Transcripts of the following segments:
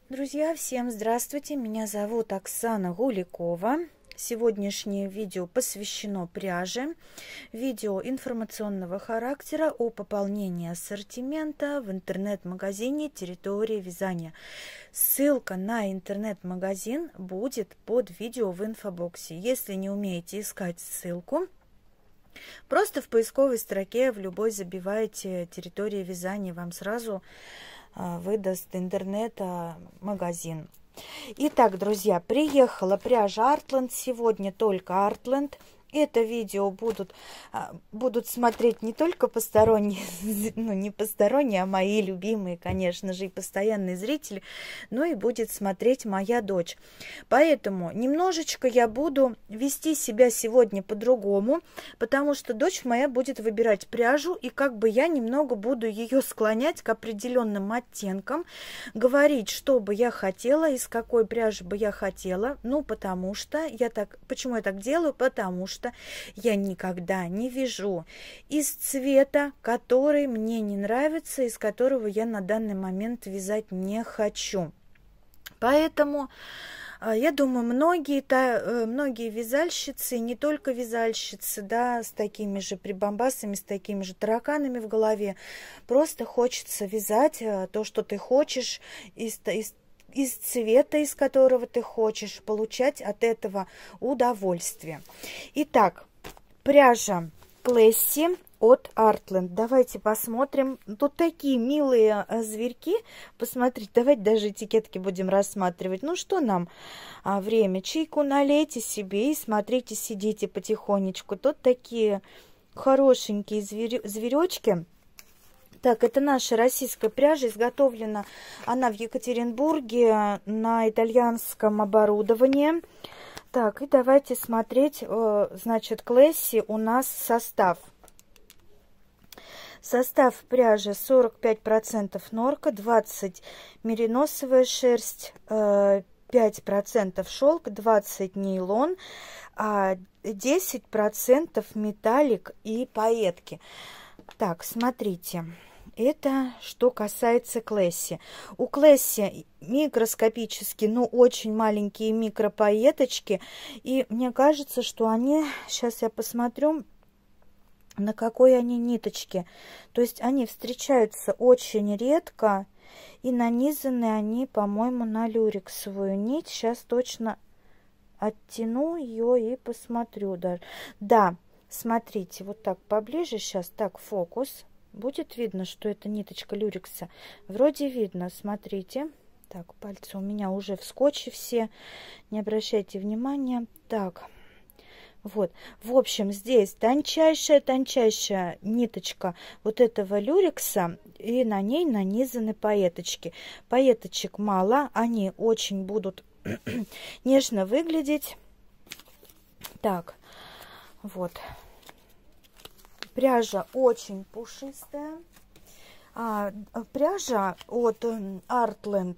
Друзья, всем здравствуйте! Меня зовут Оксана Гуликова. Сегодняшнее видео посвящено пряже. Видео информационного характера о пополнении ассортимента в интернет-магазине «Территория вязания». Ссылка на интернет-магазин будет под видео в инфобоксе. Если не умеете искать ссылку, просто в поисковой строке в любой забиваете «Территория вязания», вам сразу выдаст интернет-магазин. Итак, друзья, приехала пряжа Артленд. Сегодня только Артленд. Это видео будут смотреть не только посторонние, ну не посторонние, а мои любимые, конечно же, и постоянные зрители, но и будет смотреть моя дочь. Поэтому немножечко я буду вести себя сегодня по-другому, потому что дочь моя будет выбирать пряжу, и как бы я немного буду ее склонять к определенным оттенкам, говорить, что бы я хотела, из какой пряжи бы я хотела, ну потому что почему я так делаю, потому что я никогда не вяжу из цвета, который мне не нравится, из которого я на данный момент вязать не хочу. Поэтому я думаю, многие вязальщицы, не только вязальщицы, да, с такими же прибамбасами, с такими же тараканами в голове, просто хочется вязать то, что ты хочешь, из цвета, из которого ты хочешь, получать от этого удовольствие. Итак, пряжа Клэсси от Артленд. Давайте посмотрим. Тут такие милые зверьки. Посмотрите, давайте даже этикетки будем рассматривать. Ну что нам время? Чайку налейте себе и смотрите, сидите потихонечку. Тут такие хорошенькие зверечки. Так, это наша российская пряжа, изготовлена она в Екатеринбурге на итальянском оборудовании. Так, и давайте смотреть, значит, Клэсси у нас состав. Состав пряжи 45% норка, 20% мериносовая шерсть, 5% шелк, 20% нейлон, 10% металлик и пайетки. Так, смотрите. Это что касается Клэсси. У Клэсси микроскопически, но очень маленькие микропаеточки. И мне кажется, что они, сейчас я посмотрю, на какой они ниточке. То есть они встречаются очень редко. И нанизаны они, по-моему, на люрексовую нить. Сейчас точно оттяну ее и посмотрю даже. Да, смотрите, вот так поближе сейчас. Так, фокус. Будет видно, что это ниточка люрекса. Вроде видно, смотрите. Так, пальцы у меня уже в скотче все. Не обращайте внимания. Так, вот. В общем, здесь тончайшая ниточка вот этого люрекса. И на ней нанизаны пайеточки. Пайеточек мало. Они очень будут нежно выглядеть. Так, вот. Пряжа очень пушистая. Пряжа от Артленд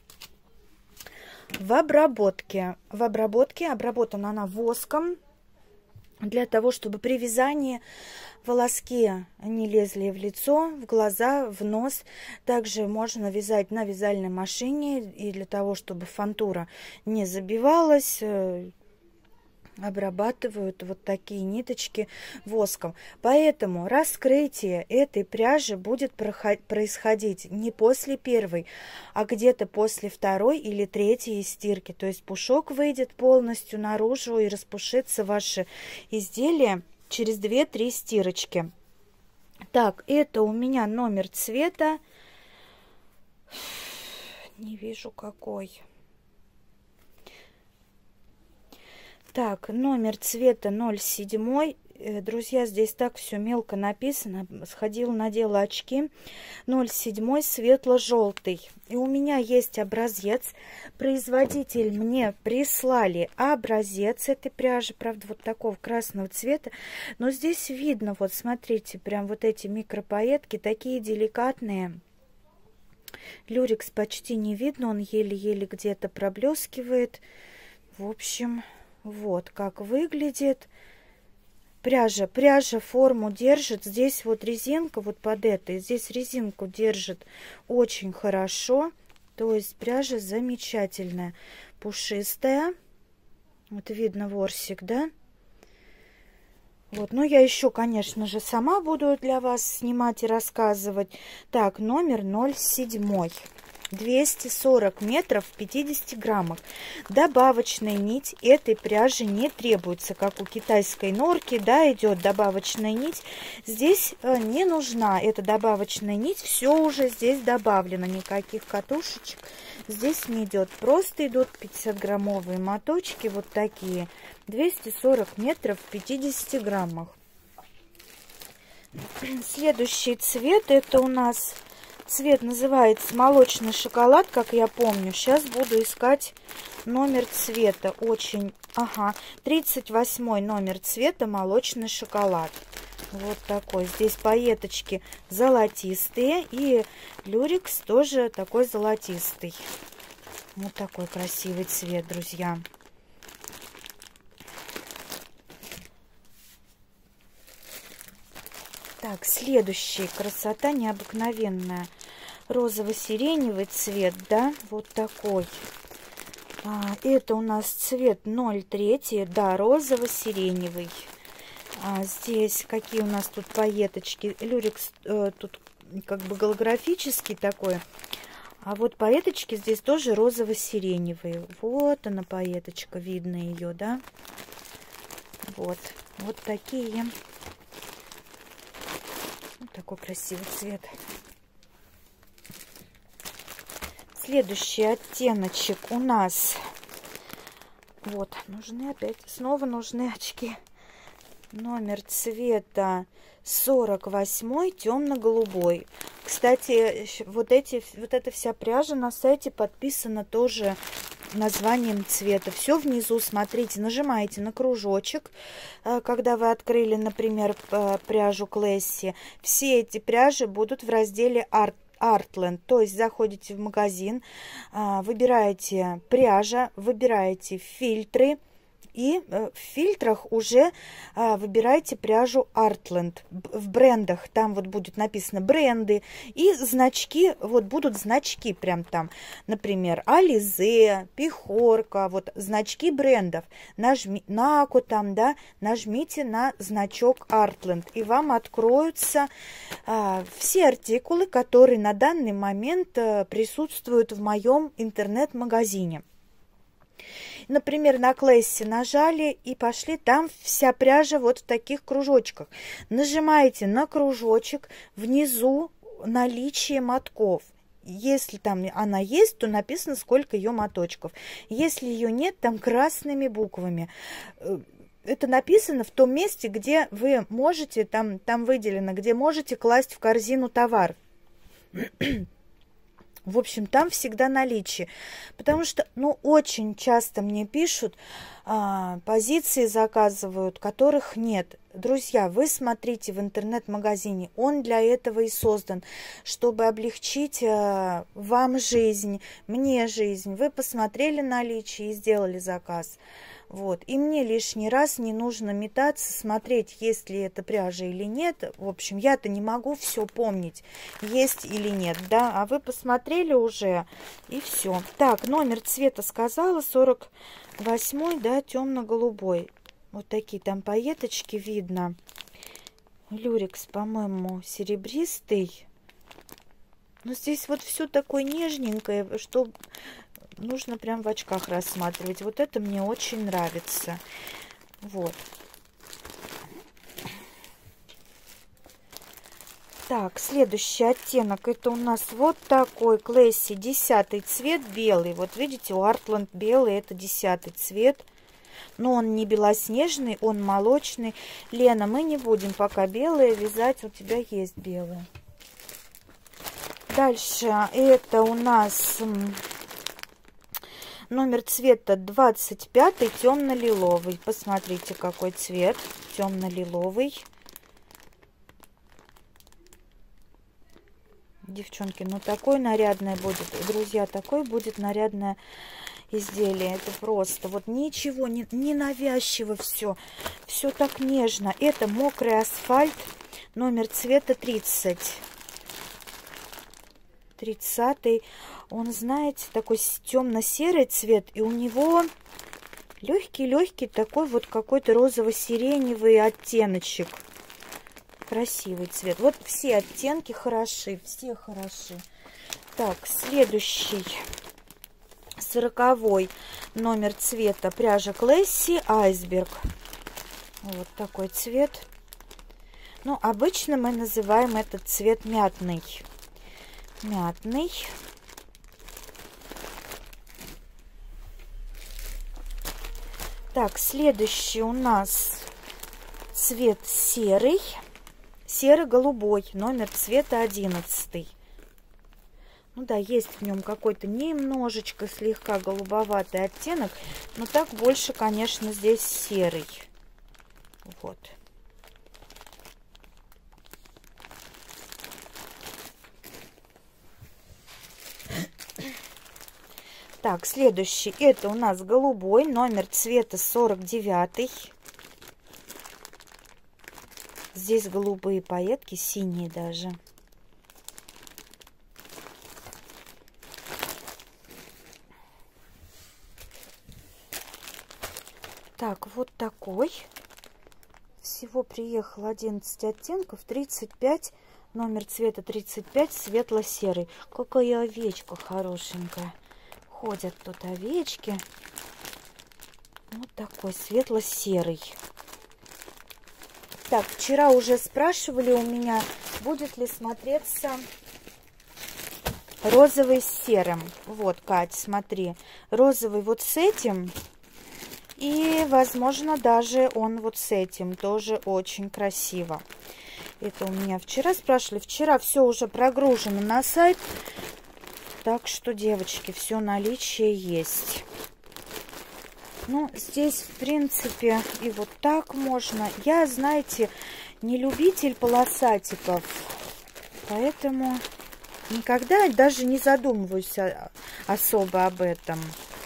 в обработке. Обработана она воском, для того, чтобы при вязании волоски не лезли в лицо, в глаза, в нос. Также можно вязать на вязальной машине, и для того, чтобы фантура не забивалась, обрабатывают вот такие ниточки воском. Поэтому раскрытие этой пряжи будет происходить не после первой, а где-то после второй или третьей стирки. То есть пушок выйдет полностью наружу и распушится ваше изделие через 2-3 стирочки. Так, это у меня номер цвета. Не вижу какой. Так, номер цвета 07. Друзья, здесь так все мелко написано. Сходила, надела очки. 07 светло-желтый. И у меня есть образец. Производитель мне прислали образец этой пряжи. Правда, вот такого красного цвета. Но здесь видно, вот смотрите, прям вот эти микропаетки, такие деликатные. Люрекс почти не видно. Он еле-еле где-то проблескивает. В общем... Вот как выглядит пряжа. Пряжа форму держит. Здесь вот резинка вот под этой. Здесь резинку держит очень хорошо. То есть пряжа замечательная, пушистая. Вот видно ворсик, да? Вот, ну я еще, конечно же, сама буду для вас снимать и рассказывать. Так, номер 07. 240 метров в 50 граммах. Добавочная нить этой пряжи не требуется, как у китайской норки, да, идет добавочная нить. Здесь не нужна эта добавочная нить, все уже здесь добавлено, никаких катушечек здесь не идет. Просто идут 50-граммовые моточки, вот такие, 240 метров в 50 граммах. Следующий цвет, это у нас цвет называется молочный шоколад, как я помню. Сейчас буду искать номер цвета. Очень, ага, 38 номер цвета молочный шоколад. Вот такой. Здесь пайеточки золотистые. И люрекс тоже такой золотистый. Вот такой красивый цвет, друзья. Так, следующий. Красота необыкновенная. Розово-сиреневый цвет, да, вот такой. Это у нас цвет 03, да, розово-сиреневый. Здесь какие у нас тут пайеточки. Люрекс тут как бы голографический такой. А вот пайеточки здесь тоже розово-сиреневые. Вот она пайеточка, видно ее, да. Вот, вот такие. Вот такой красивый цвет. Следующий оттеночек у нас, вот, нужны опять, снова нужны очки. Номер цвета 48, темно-голубой. Кстати, вот эта вся пряжа на сайте подписана тоже названием цвета. Все внизу, смотрите, нажимаете на кружочек, когда вы открыли, например, пряжу Клэсси. Все эти пряжи будут в разделе Artland, то есть заходите в магазин, выбираете пряжа, выбираете фильтры, и в фильтрах уже выбираете пряжу Artland. В брендах там вот будет написано бренды и значки, вот будут значки прям там, например, Ализе, Пихорка, вот значки брендов. Нако там, да, нажмите на значок Artland, и вам откроются все артикулы, которые на данный момент присутствуют в моем интернет-магазине. Например, на Клэсси нажали и пошли, там вся пряжа вот в таких кружочках. Нажимаете на кружочек, внизу наличие мотков. Если там она есть, то написано, сколько ее моточков. Если ее нет, там красными буквами. Это написано в том месте, где вы можете, там выделено, где можете класть в корзину товар. В общем, там всегда наличие. Потому что, ну, очень часто мне пишут, позиции заказывают, которых нет. Друзья, вы смотрите в интернет-магазине. Он для этого и создан, чтобы облегчить вам жизнь, мне жизнь. Вы посмотрели наличие и сделали заказ. Вот. И мне лишний раз не нужно метаться, смотреть, есть ли это пряжа или нет. В общем, я-то не могу все помнить, есть или нет, да. А вы посмотрели уже, и все. Так, номер цвета сказала, 48, да, темно-голубой. Вот такие там пайеточки видно. Люрекс, по-моему, серебристый. Но здесь вот все такое нежненькое, что... нужно прям в очках рассматривать. Вот это мне очень нравится. Вот. Так, следующий оттенок. Это у нас вот такой Клэсси, 10 цвет, белый. Вот видите, у Artland белый, это 10 цвет. Но он не белоснежный, он молочный. Лена, мы не будем пока белые вязать. У тебя есть белые. Дальше это у нас... номер цвета 25, темно-лиловый. Посмотрите, какой цвет. Темно-лиловый. Девчонки, ну такой нарядное будет. Друзья, такой будет нарядное изделие. Это просто вот ничего, не навязчиво все. Все так нежно. Это мокрый асфальт. Номер цвета 30. 30. Он, знаете, такой темно-серый цвет, и у него легкий-легкий такой вот какой-то розово-сиреневый оттеночек. Красивый цвет. Вот все оттенки хороши, все хороши. Так, следующий 40-й номер цвета пряжа Клэсси Айсберг. Вот такой цвет. Ну, обычно мы называем этот цвет мятный. Мятный. Так, следующий у нас цвет серый. Серо-голубой, номер цвета 11. Ну да, есть в нем какой-то немножечко слегка голубоватый оттенок, но так больше, конечно, здесь серый. Вот. Так, следующий, это у нас голубой, номер цвета 49. Здесь голубые пайетки, синие даже. Так, вот такой. Всего приехало 11 оттенков, 35, номер цвета 35, светло-серый. Какая овечка хорошенькая. Ходят тут овечки. Вот такой светло-серый. Так, вчера уже спрашивали у меня, будет ли смотреться розовый с серым. Вот, Кать, смотри. Розовый вот с этим. И, возможно, даже он вот с этим. Тоже очень красиво. Это у меня вчера спрашивали. Вчера все уже прогружено на сайт. Так что, девочки, все наличие есть. Ну, здесь, в принципе, и вот так можно. Я, знаете, не любитель полосатиков, поэтому никогда даже не задумываюсь особо об этом.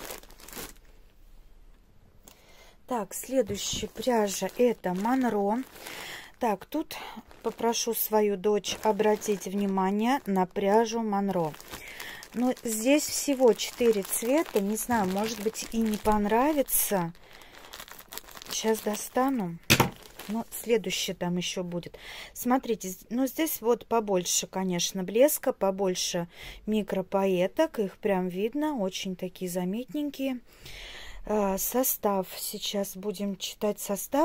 Так, следующая пряжа это Монро. Так, тут попрошу свою дочь обратить внимание на пряжу Монро. Но здесь всего 4 цвета. Не знаю, может быть и не понравится. Сейчас достану. Но следующее там еще будет. Смотрите, ну здесь вот побольше, конечно, блеска, побольше микропаеток. Их прям видно, очень такие заметненькие. Состав. Сейчас будем читать состав.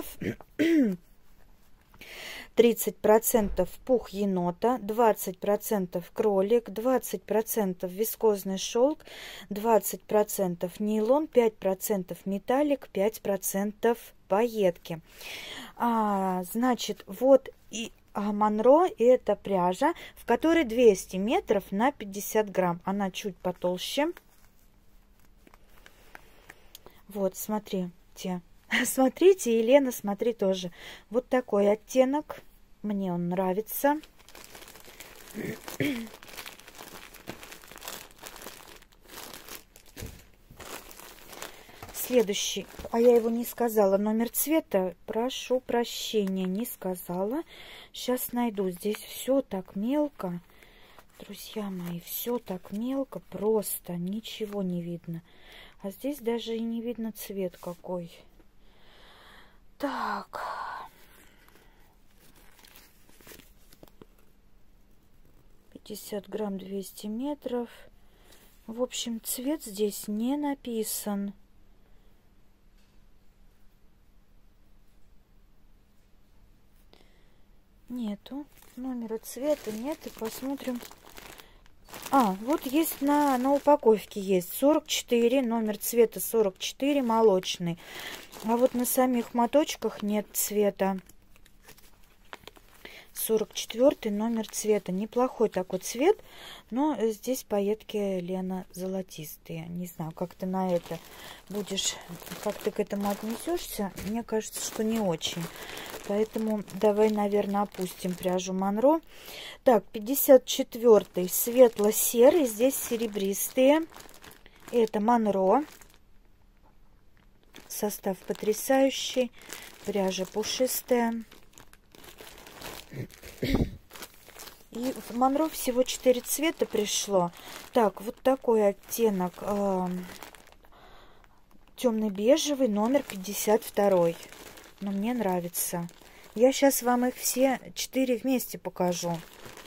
30% пух енота, 20% кролик, 20% вискозный шелк, 20% нейлон, 5% металлик, 5% пайетки. Значит, вот и Монро это пряжа, в которой 200 метров на 50 грамм. Она чуть потолще. Вот, смотрите. Смотрите, Елена, смотри тоже. Вот такой оттенок. Мне он нравится. Следующий. А я его не сказала. Номер цвета. Прошу прощения, не сказала. Сейчас найду. Здесь все так мелко. Друзья мои, все так мелко. Просто ничего не видно. А здесь даже и не видно цвет какой. Так. грамм 200 метров. В общем, цвет здесь не написан. Нету. Номера цвета нет. И посмотрим. Вот есть на упаковке есть 44. Номер цвета 44. Молочный. А вот на самих моточках нет цвета. 44 номер цвета. Неплохой такой цвет, но здесь пайетки, Лена, золотистые. Не знаю, как ты на это будешь, как ты к этому отнесешься. Мне кажется, что не очень. Поэтому давай, наверное, опустим пряжу Монро. Так, 54 светло-серый. Здесь серебристые. Это Монро. Состав потрясающий. Пряжа пушистая. И в Монро всего 4 цвета пришло. Так, вот такой оттенок. Темно-бежевый, номер 52. Но мне нравится. Я сейчас вам их все 4 вместе покажу.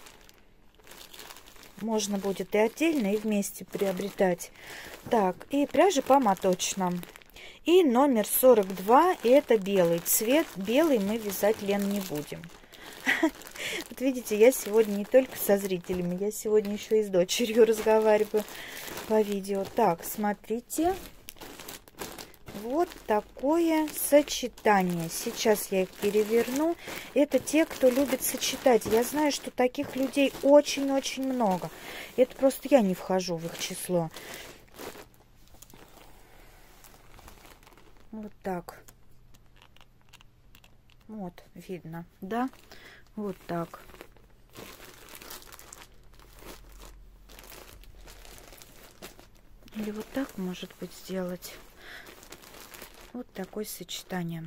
Можно будет и отдельно, и вместе приобретать. Так, и пряжа по моточным. И номер 42, и это белый цвет. Белый мы вязать, Лен, не будем. Вот видите, я сегодня не только со зрителями, я сегодня еще и с дочерью разговариваю по видео. Так, смотрите. Вот такое сочетание. Сейчас я их переверну. Это те, кто любит сочетать. Я знаю, что таких людей очень-очень много. Это просто я не вхожу в их число. Вот так. Вот, видно, да? Вот так. Или вот так, может быть, сделать. Вот такое сочетание.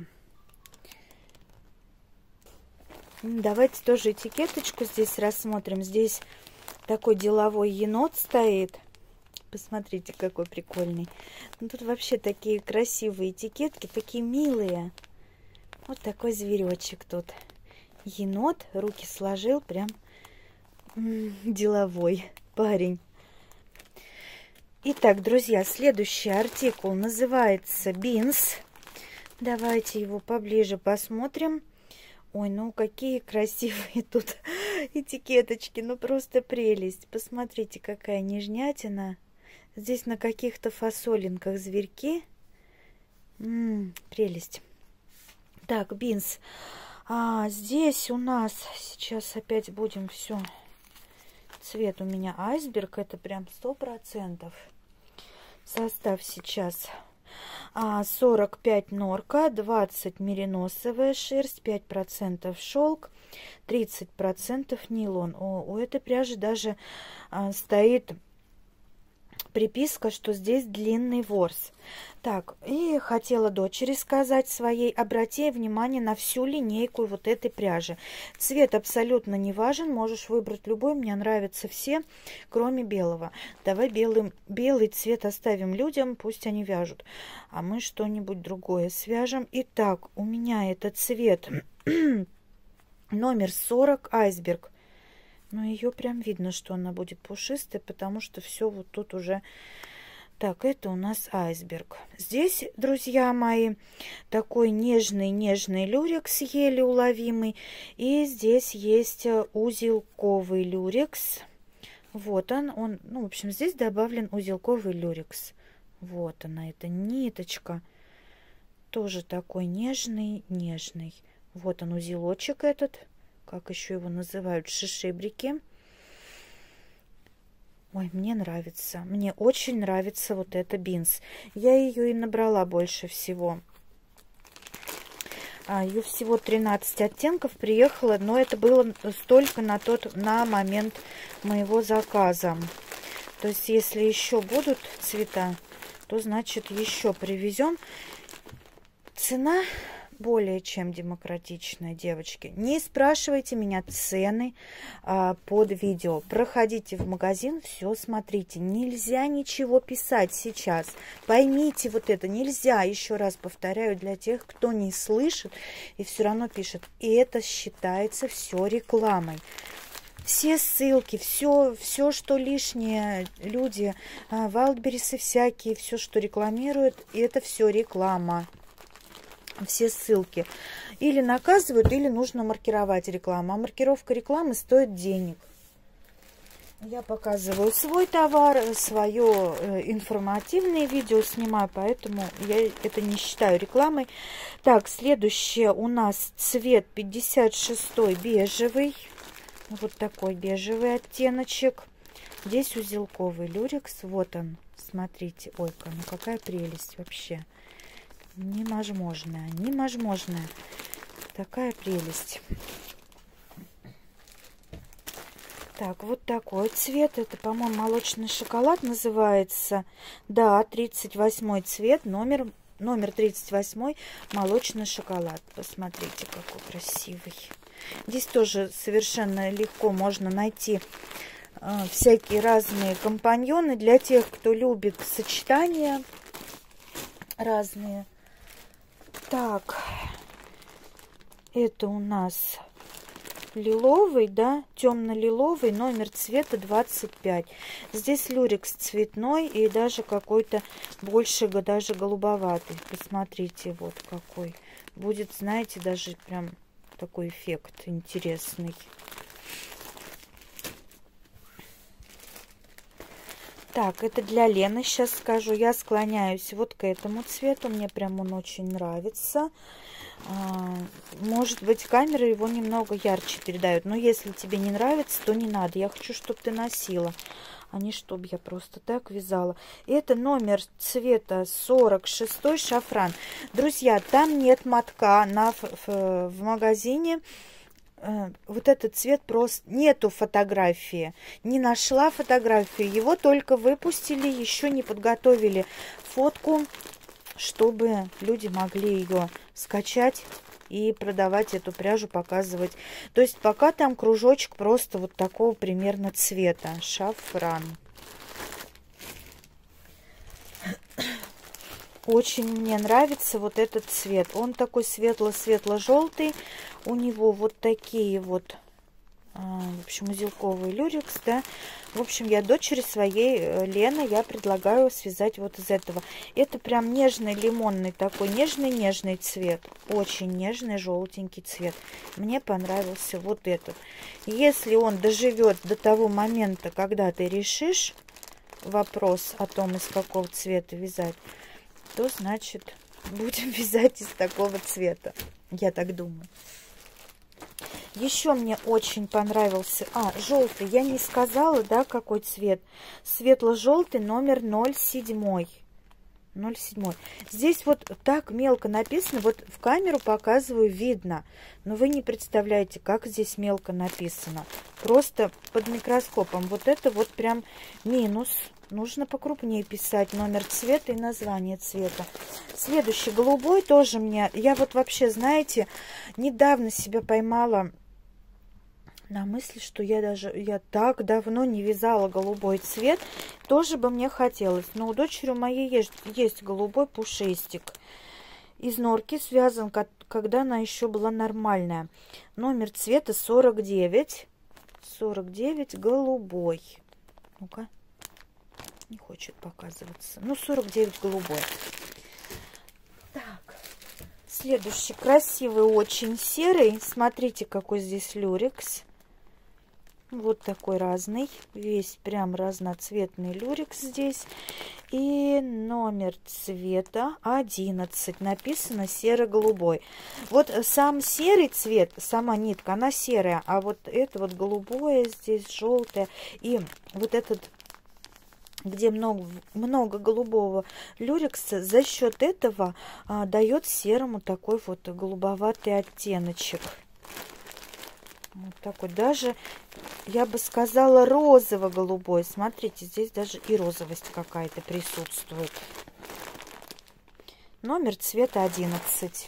Давайте тоже этикеточку здесь рассмотрим. Здесь такой деловой енот стоит. Посмотрите, какой прикольный. Ну, тут вообще такие красивые этикетки, такие милые. Вот такой зверечек тут. Енот, руки сложил, прям деловой парень. Итак, друзья, следующий артикул называется Beans. Давайте его поближе посмотрим. Ой, ну какие красивые тут этикеточки, ну просто прелесть. Посмотрите, какая нежнятина. Здесь на каких-то фасолинках зверьки. Прелесть. Так, Beans. Здесь у нас сейчас опять будем все. Цвет у меня айсберг, это прям 100%. Состав сейчас 45 норка, 20 мериносовая шерсть, 5% шелк, 30% нейлон. У этой пряжи даже стоит приписка, что здесь длинный ворс. Так, и хотела дочери сказать своей, обрати внимание на всю линейку вот этой пряжи. Цвет абсолютно не важен, можешь выбрать любой, мне нравятся все, кроме белого. Давай белый цвет оставим людям, пусть они вяжут, а мы что-нибудь другое свяжем. Итак, у меня это цвет номер 40, айсберг. Но ее прям видно, что она будет пушистой, потому что все вот тут уже... Так, это у нас айсберг. Здесь, друзья мои, такой нежный люрекс, еле уловимый. И здесь есть узелковый люрекс. Вот он, ну, в общем, здесь добавлен узелковый люрекс. Вот она, эта ниточка. Тоже такой нежный. Вот он, узелочек этот. Как еще его называют, шишибрики. Ой, мне нравится. Мне очень нравится вот эта Beans. Я ее и набрала больше всего. Ее всего 13 оттенков приехало, но это было столько на момент моего заказа. То есть, если еще будут цвета, то значит еще привезем. Цена более чем демократичная, девочки. Не спрашивайте меня цены под видео. Проходите в магазин, все смотрите. Нельзя ничего писать сейчас. Поймите вот это. Нельзя, еще раз повторяю, для тех, кто не слышит и все равно пишет. И это считается все рекламой. Все ссылки, все, что лишнее, люди, вайлдберрисы всякие, все, что рекламируют, это все реклама. Все ссылки или наказывают, или нужно маркировать рекламу. А маркировка рекламы стоит денег. Я показываю свой товар, свое информативное видео снимаю, поэтому я это не считаю рекламой. Так, следующее у нас цвет 56 бежевый. Вот такой бежевый оттеночек. Здесь узелковый люрекс. Вот он, смотрите. Ой-ка, ну какая прелесть вообще. Невозможная. Такая прелесть. Так, вот такой цвет. Это, по-моему, молочный шоколад называется. Да, 38 цвет, номер 38, молочный шоколад. Посмотрите, какой красивый. Здесь тоже совершенно легко можно найти всякие разные компаньоны для тех, кто любит сочетания разные. Так, это у нас лиловый, да, темно-лиловый, номер цвета 25. Здесь люрекс цветной и даже какой-то больше, даже голубоватый. Посмотрите, вот какой. Будет, знаете, даже прям такой эффект интересный. Так, это для Лены, сейчас скажу. Я склоняюсь вот к этому цвету. Мне прям он очень нравится. Может быть, камера его немного ярче передает. Но если тебе не нравится, то не надо. Я хочу, чтобы ты носила, а не чтобы я просто так вязала. Это номер цвета 46 шафран. Друзья, там нет мотка в магазине. Вот этот цвет просто нету фотографии. Не нашла фотографию. Его только выпустили, еще не подготовили фотку, чтобы люди могли ее скачать и продавать эту пряжу, показывать. То есть пока там кружочек просто вот такого примерно цвета. Шафран. Очень мне нравится вот этот цвет. Он такой светло-светло-желтый. У него вот такие вот, в общем, узелковый люрекс, да. В общем, я дочери своей, Лены, я предлагаю связать вот из этого. Это прям нежный лимонный такой, нежный-нежный цвет. Очень нежный желтенький цвет. Мне понравился вот этот. Если он доживет до того момента, когда ты решишь вопрос о том, из какого цвета вязать, то, значит, будем вязать из такого цвета. Я так думаю. Еще мне очень понравился... желтый. Я не сказала, да, какой цвет. Светло-желтый, номер 07. 07. Здесь вот так мелко написано. Вот в камеру показываю, видно. Но вы не представляете, как здесь мелко написано. Просто под микроскопом. Вот это вот прям минус. Нужно покрупнее писать номер цвета и название цвета. Следующий голубой тоже мне... Я вот вообще, знаете, недавно себя поймала на мысли, что я так давно не вязала голубой цвет. Тоже бы мне хотелось. Но у дочери моей есть голубой пушистик. Из норки связан, когда она еще была нормальная. Номер цвета 49. 49 голубой. Ну-ка. Не хочет показываться. Ну, 49 голубой. Так. Следующий красивый, очень серый. Смотрите, какой здесь люрекс. Вот такой разный. Весь прям разноцветный люрекс здесь. И номер цвета 11. Написано серо-голубой. Вот сам серый цвет, сама нитка, она серая. А вот это вот голубое здесь, желтое. И вот этот, где много голубого люрекса, за счет этого дает серому такой вот голубоватый оттеночек. Вот такой, даже, я бы сказала, розово-голубой. Смотрите, здесь даже и розовость какая-то присутствует. Номер цвета 11.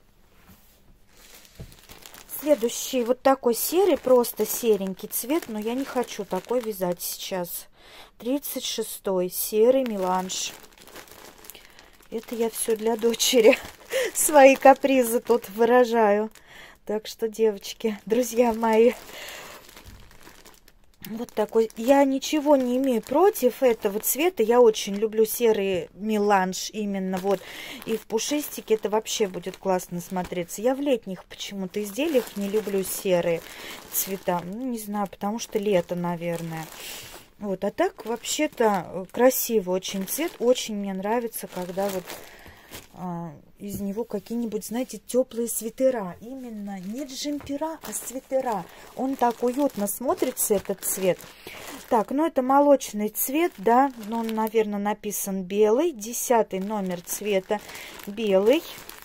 Следующий вот такой серый, просто серенький цвет, но я не хочу такой вязать сейчас. 36-й, серый меланж. Это я все для дочери. Свои капризы тут выражаю. Так что, девочки, друзья мои, вот такой. Я ничего не имею против этого цвета. Я очень люблю серый меланж именно вот. И в пушистике это вообще будет классно смотреться. Я в летних почему-то изделиях не люблю серые цвета. Ну, не знаю, потому что лето, наверное. Вот, а так вообще-то красивый очень цвет. Очень мне нравится, когда вот из него какие-нибудь, знаете, теплые свитера. Именно не джемпера, а свитера. Он так уютно смотрится, этот цвет. Так, ну это молочный цвет, да. Но он, наверное, написан белый. 10-й номер цвета белый.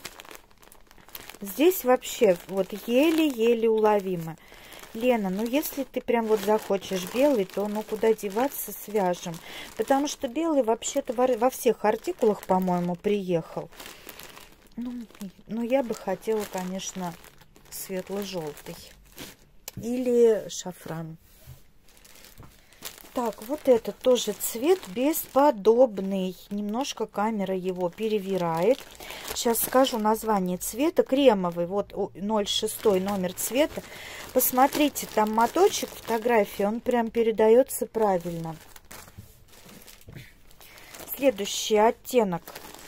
Здесь вообще вот еле-еле уловимо. Лена, ну если ты прям вот захочешь белый, то ну куда деваться, свяжем. Потому что белый вообще-то во всех артикулах, по-моему, приехал. Ну, я бы хотела, конечно, светло-желтый или шафран. Так, вот этот тоже цвет бесподобный. Немножко камера его перевирает. Сейчас скажу название цвета. Кремовый, вот 06 номер цвета. Посмотрите, там моточек фотографии, он прям передается правильно. Следующий оттенок.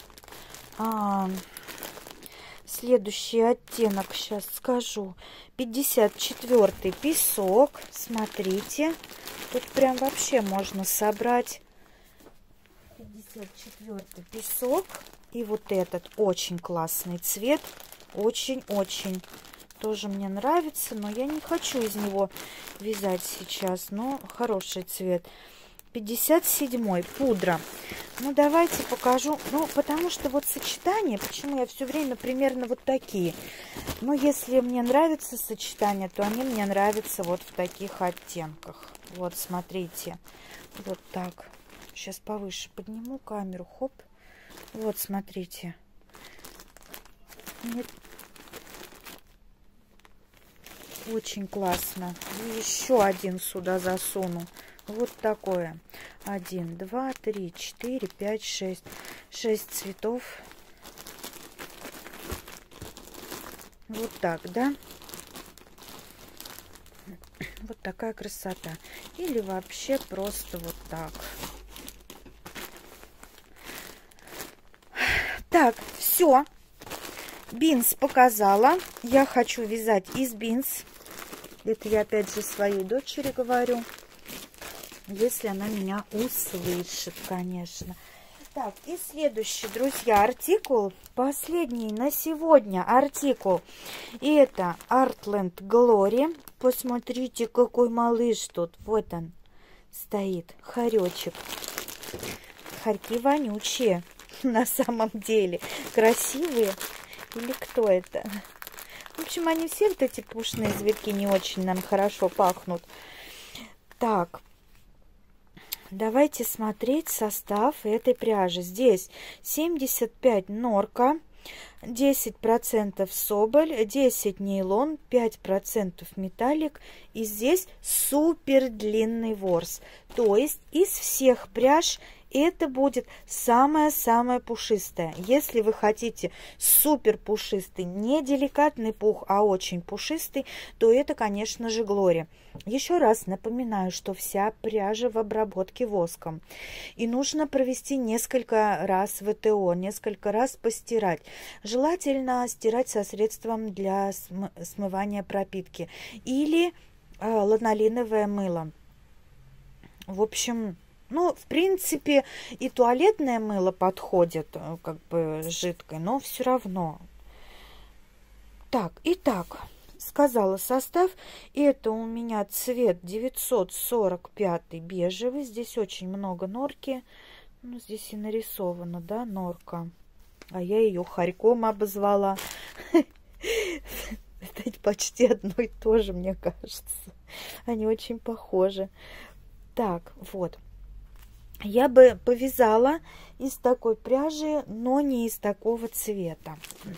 Сейчас скажу. 54-й песок. Смотрите. Тут прям вообще можно собрать 54-й песок. И вот этот очень классный цвет. Очень-очень. Тоже мне нравится, но я не хочу из него вязать сейчас. Но хороший цвет. 57-й пудра. Ну, давайте покажу. Ну, потому что вот сочетание, почему я все время примерно вот такие. Но если мне нравится сочетание, то они мне нравятся вот в таких оттенках. Вот, смотрите. Вот так. Сейчас повыше подниму камеру. Хоп. Вот, смотрите. Нет. Очень классно. И еще один сюда засуну. Вот такое. 1, 2, 3, 4, 5, 6. 6 цветов. Вот так, да? Вот такая красота. Или вообще просто вот так. Так, все. Бинс показала. Я хочу вязать из бинс. Это я опять же своей дочери говорю. Если она меня услышит, конечно. Так, и следующий, друзья, артикул. Последний на сегодня артикул. И это Artland Glory. Посмотрите, какой малыш тут. Вот он стоит. Хоречек. Хорьки вонючие. На самом деле. Красивые. Или кто это? В общем, они все вот эти пушные зверьки не очень нам хорошо пахнут. Так. Давайте смотреть состав этой пряжи. Здесь 75 норка, 10% соболь, 10 нейлон, 5% металлик. И здесь супер длинный ворс. То есть из всех пряж это будет самая-самая пушистая. Если вы хотите супер пушистый, не деликатный пух, а очень пушистый, то это, конечно же, Глори. Еще раз напоминаю, что вся пряжа в обработке воском. И нужно провести несколько раз ВТО, несколько раз постирать. Желательно стирать со средством для смывания пропитки. Или ланолиновое мыло. В общем... Ну, в принципе, и туалетное мыло подходит, как бы жидкое, но все равно. Так, итак, сказала состав. Это у меня цвет 945 бежевый. Здесь очень много норки. Ну, здесь и нарисовано, да, норка. А я ее хорьком обозвала. Это почти одно и то же, мне кажется. Они очень похожи. Так, вот. Я бы повязала из такой пряжи, но не из такого цвета.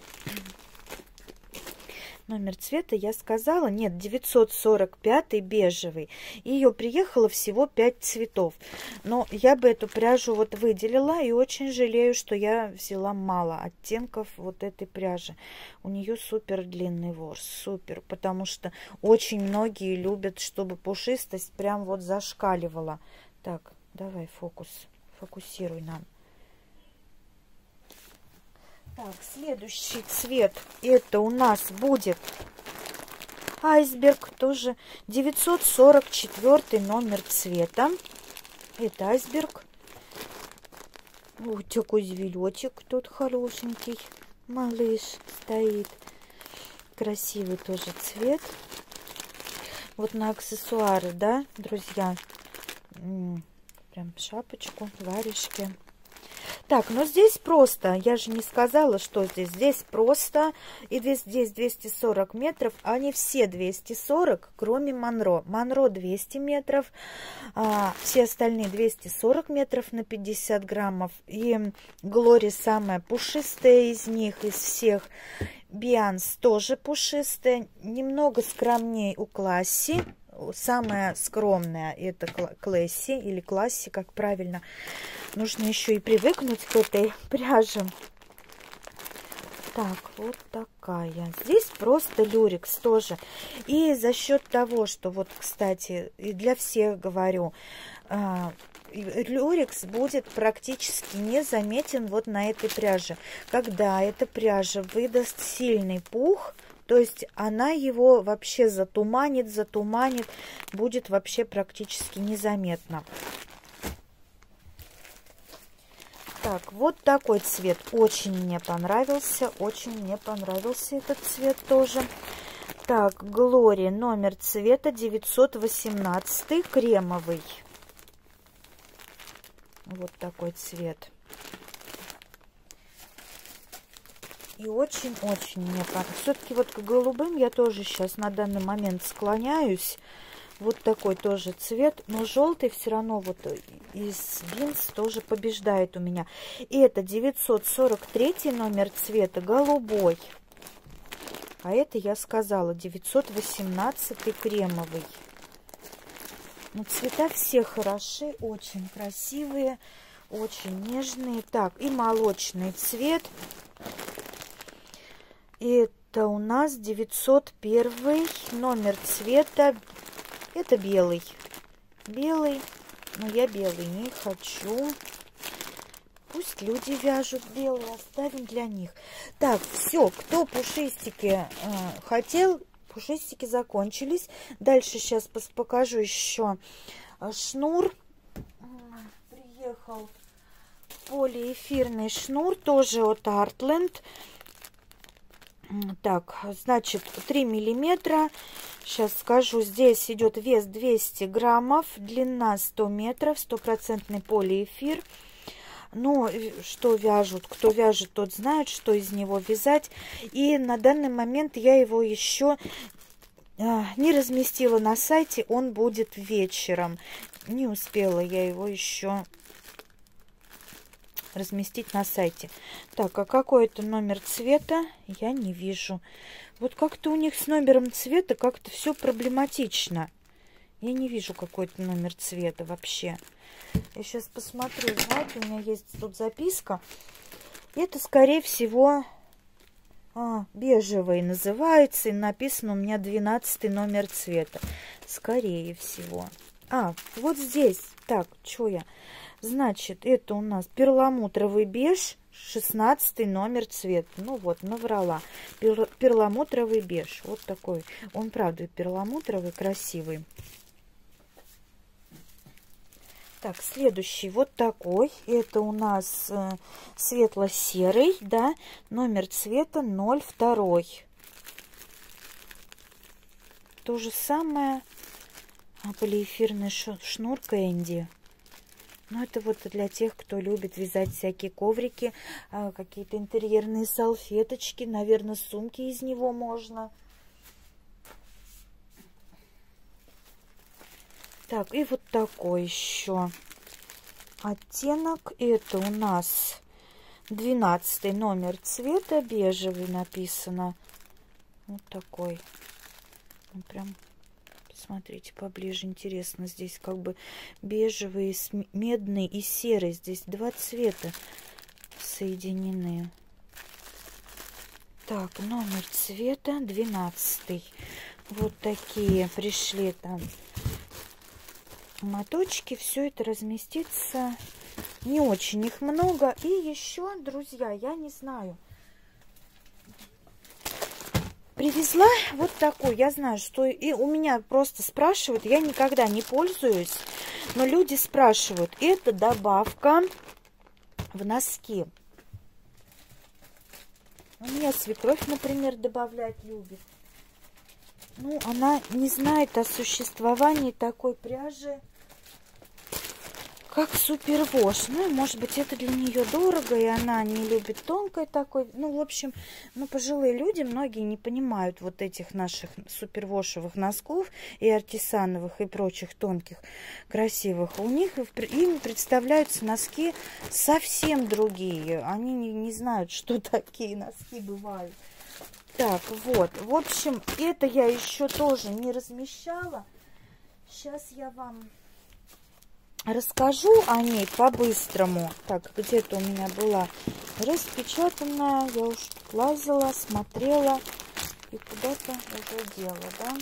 Номер цвета я сказала, нет, 945 бежевый. Ее приехало всего 5 цветов. Но я бы эту пряжу вот выделила и очень жалею, что я взяла мало оттенков вот этой пряжи. У нее супер длинный ворс, супер, потому что очень многие любят, чтобы пушистость прям вот зашкаливала. Так. Давай фокусируй нам. Так, следующий цвет, это у нас будет айсберг, тоже 944 номер цвета. Это айсберг. Вот такой зверечек тут хорошенький, малыш стоит. Красивый тоже цвет. Вот на аксессуары, да, друзья? Прям шапочку, варежки. Так, но здесь просто, я же не сказала, что здесь. Здесь просто, и здесь 240 метров, они все 240, кроме Монро. Монро 200 метров, все остальные 240 метров на 50 граммов. И Глори самая пушистая из них, из всех. Бианс тоже пушистая, немного скромнее у Класси. Самая скромная это Класси или Класси, как правильно. Нужно еще и привыкнуть к этой пряже. Так, вот такая. Здесь просто люрекс тоже. И за счет того, что вот, кстати, и для всех говорю, люрекс будет практически незаметен вот на этой пряже. Когда эта пряжа выдаст сильный пух, то есть она его вообще затуманит, будет вообще практически незаметно. Так, вот такой цвет очень мне понравился, этот цвет тоже. Так, Глори, номер цвета 918, кремовый. Вот такой цвет. И очень-очень мне понравилось. Все-таки вот к голубым я тоже сейчас на данный момент склоняюсь. Вот такой тоже цвет. Но желтый все равно вот из Винс тоже побеждает у меня. И это 943 номер цвета, голубой. А это я сказала 918 кремовый. Но цвета все хороши, очень красивые, очень нежные. Так, и молочный цвет. Это у нас 901 номер цвета. Это белый. Белый, но я белый не хочу. Пусть люди вяжут белый, оставим для них. Так, все, кто пушистики хотел, пушистики закончились. Дальше сейчас покажу еще шнур. Приехал полиэфирный шнур, тоже от Heartland. Так, значит, 3 миллиметра. Сейчас скажу, здесь идет вес 200 граммов, длина 100 метров, стопроцентный полиэфир. Ну, что вяжут, кто вяжет, тот знает, что из него вязать. И на данный момент я его еще не разместила на сайте, он будет вечером. Не успела я его еще разместить на сайте. Так, а какой это номер цвета, я не вижу. Вот как-то у них с номером цвета как-то все проблематично. Я не вижу какой-то номер цвета вообще. Я сейчас посмотрю, знаете, у меня есть тут записка. Это, скорее всего, бежевый называется. И написано у меня 12 номер цвета. Скорее всего. Вот здесь. Так, что я... Значит, это у нас перламутровый беж, 16 номер цвета. Ну вот, наврала. Перламутровый беж. Вот такой. Он, правда, перламутровый, красивый. Так, следующий вот такой. Это у нас светло-серый, да. Номер цвета 02. То же самое. Полиэфирный шнур Кэнди. Ну, это вот для тех, кто любит вязать всякие коврики, какие-то интерьерные салфеточки. Наверное, сумки из него можно. Так, и вот такой еще оттенок. Это у нас 12 номер цвета, бежевый написано. Вот такой. Он прям... Смотрите, поближе, интересно. Здесь как бы бежевый, медный и серый. Здесь два цвета соединены. Так, номер цвета 12. Вот такие пришли там моточки. Все это разместится. Не очень их много. И еще, друзья, я не знаю. Привезла вот такой. Я знаю, что и у меня просто спрашивают. Я никогда не пользуюсь, но люди спрашивают. Это добавка в носки. У меня свекровь, например, добавлять любит. Ну, она не знает о существовании такой пряжи, как супервош. Ну, может быть, это для нее дорого, и она не любит тонкой такой. Ну, в общем, ну, пожилые люди, многие не понимают вот этих наших супервошевых носков и артисановых, и прочих тонких, красивых. У них им представляются носки совсем другие. Они не знают, что такие носки бывают. Так, вот. В общем, это я еще тоже не размещала. Сейчас я вам расскажу о ней по-быстрому. Так, где-то у меня была распечатанная. Я уж лазила, смотрела и куда-то уже дела, да?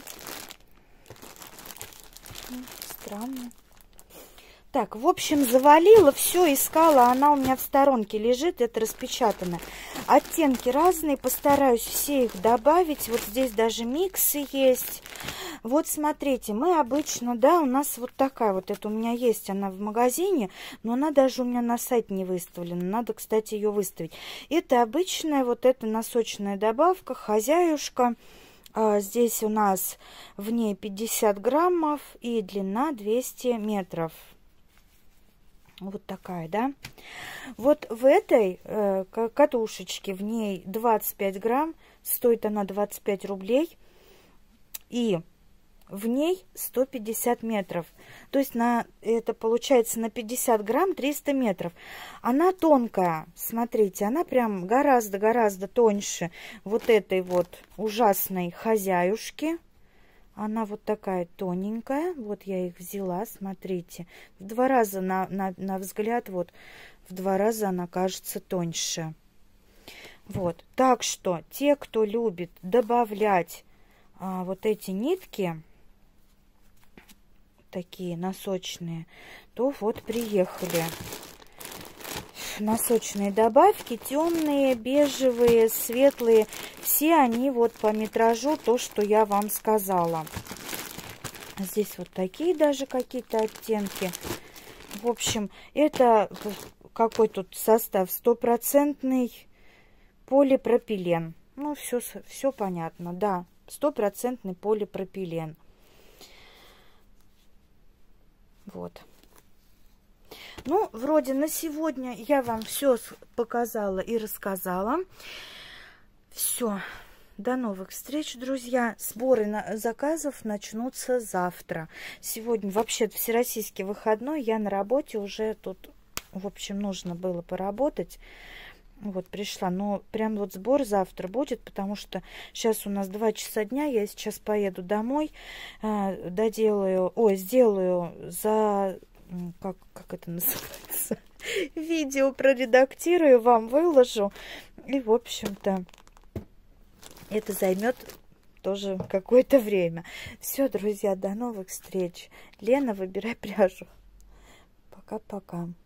Странно. Так, в общем, завалила, все искала, она у меня в сторонке лежит, это распечатано. Оттенки разные, постараюсь все их добавить. Вот здесь даже миксы есть. Вот смотрите, мы обычно, да, у нас вот такая вот, это у меня есть, она в магазине, но она даже у меня на сайте не выставлена. Надо, кстати, ее выставить. Это обычная вот эта носочная добавка, хозяюшка. Здесь у нас в ней 50 граммов и длина 200 метров. Вот такая, да. Вот в этой катушечке, в ней 25 грамм, стоит она 25 рублей. И в ней 150 метров. То есть это получается на 50 грамм 300 метров. Она тонкая, смотрите, она прям гораздо-гораздо тоньше вот этой вот ужасной хозяюшки. Она вот такая тоненькая. Вот я их взяла, смотрите. В 2 раза на взгляд, вот в 2 раза она кажется тоньше. Вот. Так что те, кто любит добавлять вот эти нитки, такие носочные, то вот приехали. Носочные добавки, темные, бежевые, светлые, все они вот по метражу, то, что я вам сказала. Здесь вот такие даже какие-то оттенки. В общем, это какой тут состав? 100% полипропилен. Ну, все понятно, да, 100% полипропилен. Вот. Ну, вроде на сегодня я вам все показала и рассказала. Все. До новых встреч, друзья. Сборы заказов начнутся завтра. Сегодня вообще всероссийский выходной. Я на работе уже тут, в общем, нужно было поработать. Вот пришла. Но прям вот сбор завтра будет, потому что сейчас у нас 2 часа дня. Я сейчас поеду домой, сделаю за... Как это называется? Видео проредактирую, вам выложу. И, в общем-то, это займет тоже какое-то время. Все, друзья, до новых встреч. Лена, выбирай пряжу. Пока-пока.